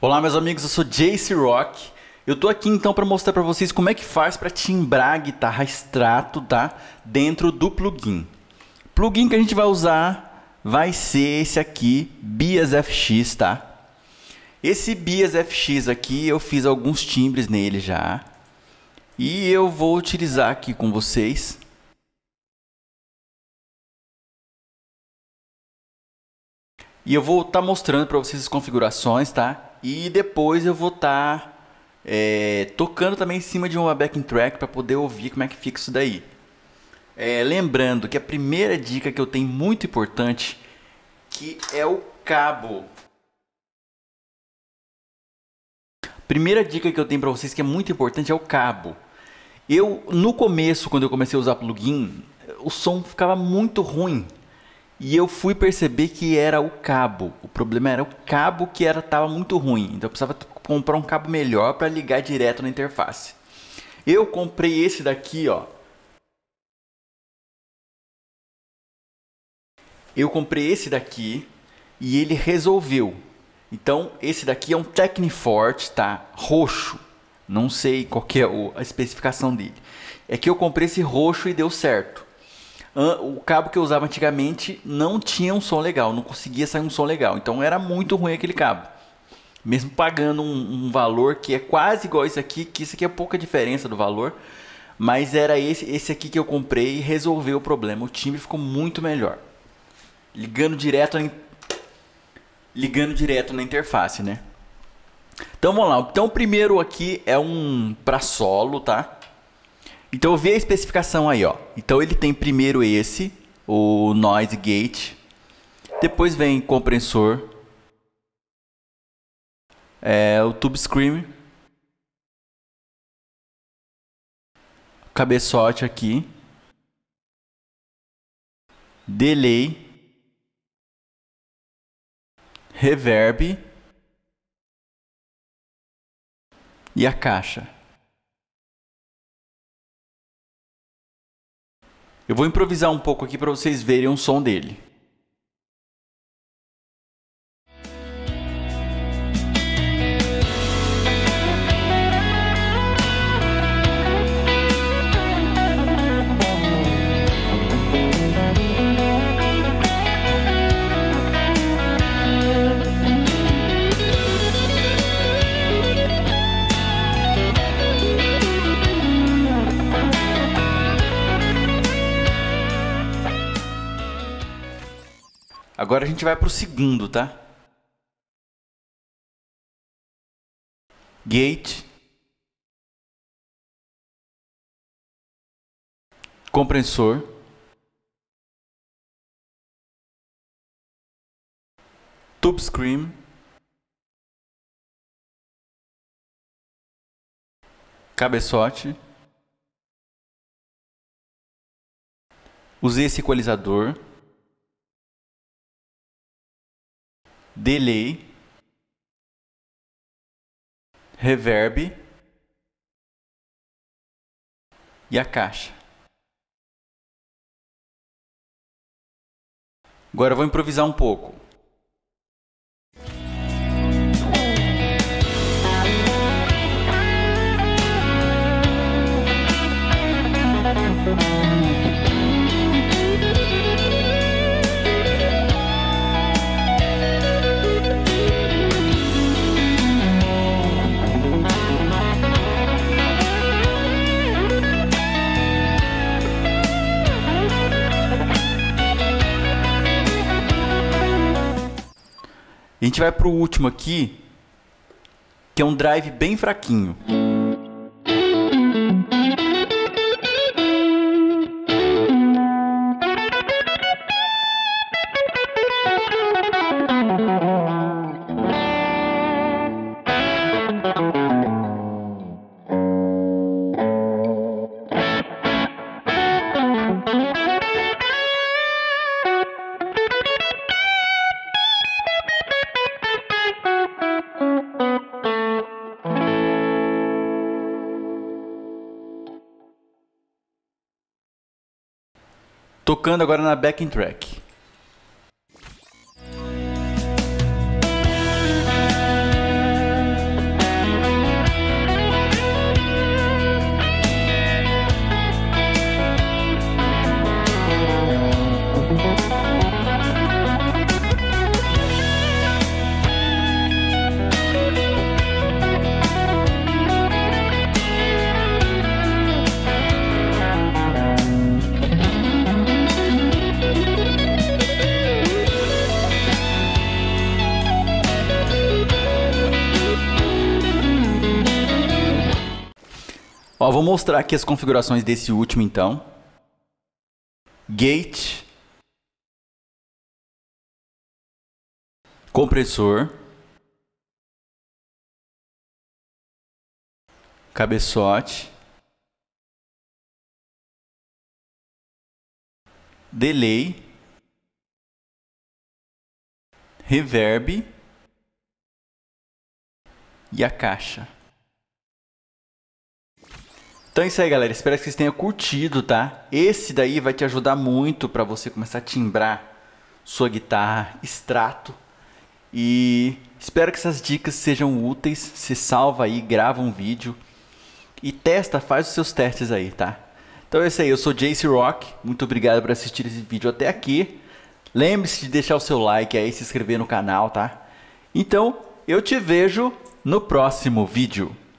Olá meus amigos, eu sou Jace Rock. Eu tô aqui então para mostrar para vocês como é que faz para timbrar a guitarra extrato, tá? Dentro do plugin. O plugin que a gente vai usar vai ser esse aqui, Bias FX, tá? Esse Bias FX aqui eu fiz alguns timbres nele já. E eu vou utilizar aqui com vocês. E eu vou estar mostrando para vocês as configurações, tá? E depois eu vou estar tocando também em cima de uma backing track para poder ouvir como é que fica isso daí. Lembrando que a primeira dica que eu tenho muito importante, que é o cabo. Primeira dica que eu tenho para vocês que é muito importante é o cabo. No começo, quando eu comecei a usar plugin, o som ficava muito ruim. E eu fui perceber que era o cabo. O problema era o cabo que estava muito ruim. Então eu precisava comprar um cabo melhor para ligar direto na interface. Eu comprei esse daqui, ó. Eu comprei esse daqui e ele resolveu. Então esse daqui é um Techniforte, tá? Roxo. Não sei qual que é a especificação dele. É que eu comprei esse roxo e deu certo. O cabo que eu usava antigamente não tinha um som legal, não conseguia sair um som legal, então era muito ruim aquele cabo. Mesmo pagando um valor que é quase igual esse aqui, que isso aqui é pouca diferença do valor, mas era esse aqui que eu comprei e resolveu o problema. O timbre ficou muito melhor. Ligando direto na interface, né? Então vamos lá. Então o primeiro aqui é um para solo, tá? Então eu vi a especificação aí, ó. Então ele tem primeiro esse, o Noise Gate. Depois vem compressor. O Tube Screamer. Cabeçote aqui. Delay. Reverb. E a caixa. Eu vou improvisar um pouco aqui para vocês verem o som dele. Agora a gente vai para o segundo, tá? Gate. Compressor. Tube Scream. Cabeçote. Usei esse equalizador. Delay, reverb e a caixa. Agora eu vou improvisar um pouco. A gente vai para o último aqui, que é um drive bem fraquinho. Tocando agora na backing track. Ó, vou mostrar aqui as configurações desse último então. Gate, compressor, cabeçote, delay, reverb e a caixa. Então é isso aí, galera. Espero que vocês tenham curtido, tá? Esse daí vai te ajudar muito para você começar a timbrar sua guitarra extrato. E espero que essas dicas sejam úteis. Se salva aí, grava um vídeo e testa, faz os seus testes aí, tá? Então é isso aí. Eu sou Jace Rock. Muito obrigado por assistir esse vídeo até aqui. Lembre-se de deixar o seu like aí, se inscrever no canal, tá? Então eu te vejo no próximo vídeo.